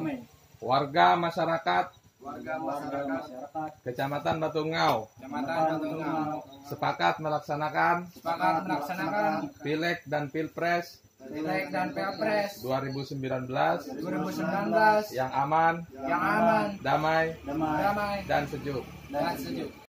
warga masyarakat warga masyarakat Kecamatan Batungau sepakat melaksanakan Pileg dan Pilpres 2019 yang aman, damai, dan sejuk.